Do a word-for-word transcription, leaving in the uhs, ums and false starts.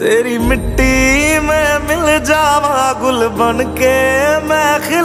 तेरी मिट्टी में मिल जावा गुल बन के मैं खिल